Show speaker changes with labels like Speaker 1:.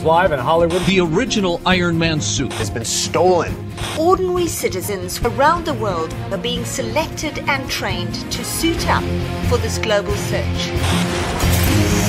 Speaker 1: Live in Hollywood.
Speaker 2: The original Iron Man suit
Speaker 3: has been stolen.
Speaker 4: Ordinary citizens around the world are being selected and trained to suit up for this global search.